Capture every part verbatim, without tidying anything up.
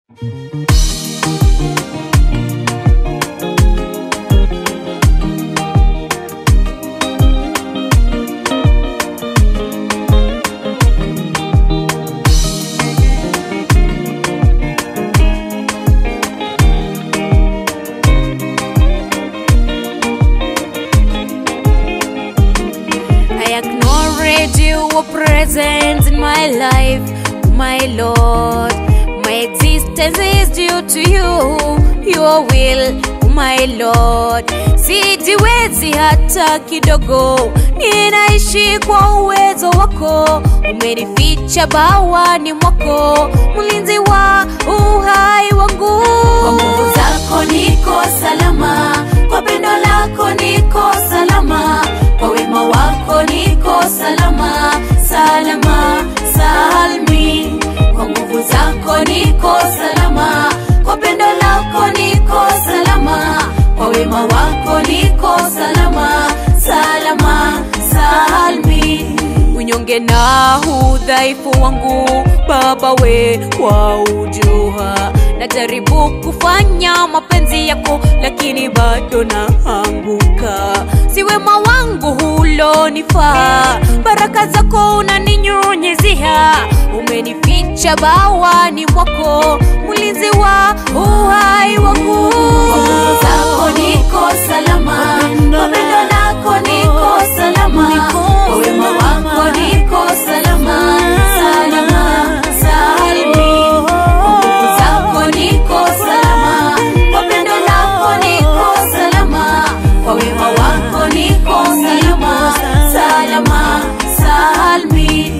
I acknowledge your presence in my life, my Lord. My existence is due to you, your will, my Lord. Sijiwezi hata kidogo, ninaishi kwa uwezo wako. Umenificha bawani mwako, mlinzi wa uhai wangu. Kwa nguvu zako niko salama, kwa pendo lako niko salama, kwa wema wako niko salama, salama, salmi. Kwa nguvu zako niko salama, kwa pendo lako niko salama, kwa wema wako niko salama, salama, salmi. Unyonge na udhaifu wangu Baba we waujua. Najaribu kufanya mapenzi yako lakini bado naanguka. Si wema wangu hulonifaa, baraka zako unaninyunyizia. Umenificha bawani mwako, mlinzi wa uhai wangu. Kwa nguvu zako niko salama, kwa pendo lako niko salama, kwa wema wako niko salama, salama, salmi. Kwa nguvu zako niko salama, kwa pendo lako niko salama, kwa wema wako niko salama, salama, salmi.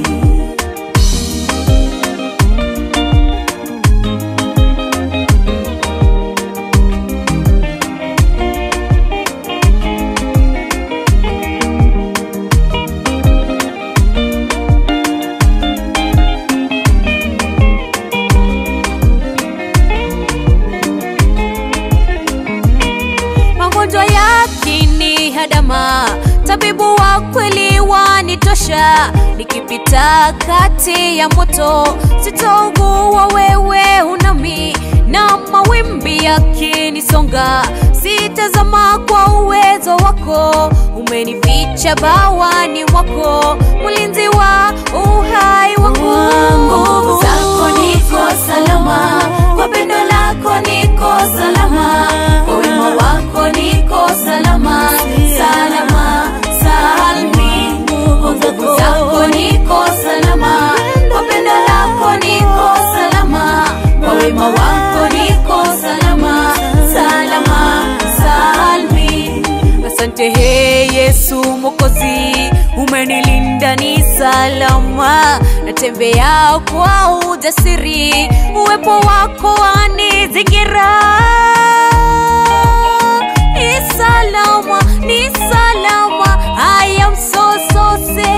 Magonjwa yakini hadama, tabibu wa kweli wanitosha. Nikipita kati ya moto, sitaugua wewe unami. Na mawimbi yakinisonga, sitazama kwa uwezo wako. Umenificha bawani mwako, mlinzi wa uhai wangu. Nguvu zako niko salama, kwa pendo lako niko salama, kwa wema wako niko salama, salama, salmi. Nguvu zako niko salama, kwa pendo lako niko salama, kwa wema wako niko salama, salama, salmi. Asante he Yesu Mwokozi, umenilinda ni salama. Natembea kwa ujasiri, uwepo wako wanizingira. Ni salama, ni salama, I am so so safe.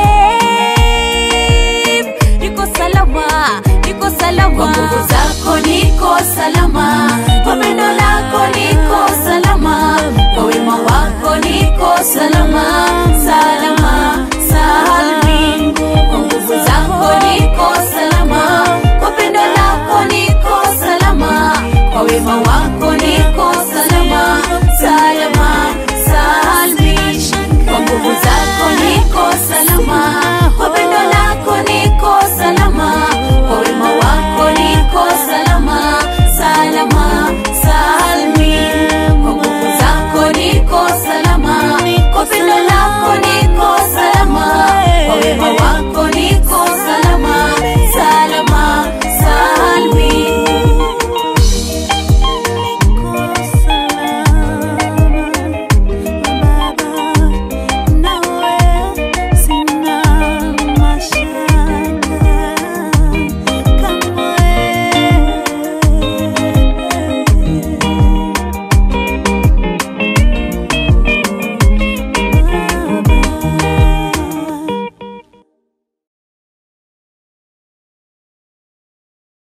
Niko salama, niko salama. Kwa nguvu zako niko salama, kwa pendo lako niko salama, kwa wema wako niko salama, salama, salmi. Kwa nguvu zako niko salama, kwa pendo lako niko salama, kwa wema wako